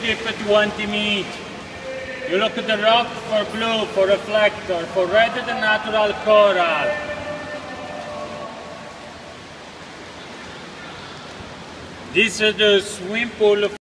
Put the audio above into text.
deep at 20 meters. You look at the rock for blue, for reflector, for red the natural coral. This is the swim pool